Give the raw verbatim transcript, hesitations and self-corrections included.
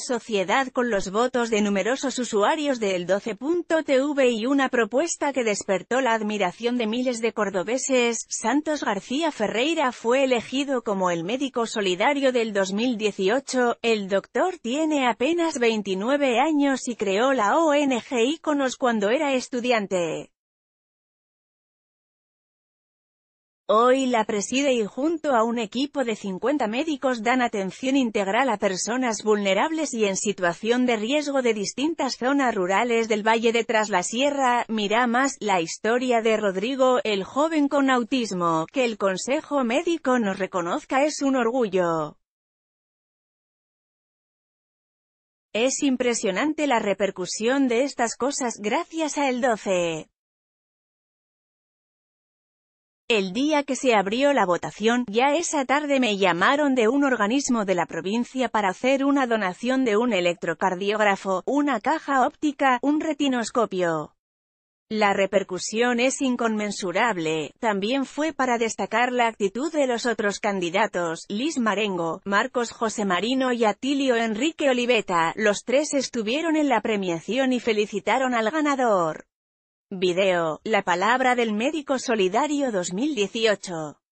sociedad con los votos de numerosos usuarios de El doce punto t v y una propuesta que despertó la admiración de miles de cordobeses. Santos García Ferreira fue elegido como el médico solidario del dos mil dieciocho. El doctor tiene apenas veintinueve años y creó la O N G Iconos cuando era estudiante. Hoy la preside y junto a un equipo de cincuenta médicos dan atención integral a personas vulnerables y en situación de riesgo de distintas zonas rurales del Valle de Traslasierra. Mira más, la historia de Rodrigo, el joven con autismo. Que el Consejo Médico nos reconozca es un orgullo. Es impresionante la repercusión de estas cosas gracias a El doce. El día que se abrió la votación, ya esa tarde me llamaron de un organismo de la provincia para hacer una donación de un electrocardiógrafo, una caja óptica, un retinoscopio. La repercusión es inconmensurable. También fue para destacar la actitud de los otros candidatos, Liz Marengo, Marcos José Marino y Atilio Enrique Oliveta. Los tres estuvieron en la premiación y felicitaron al ganador. Video, la palabra del médico solidario dos mil dieciocho.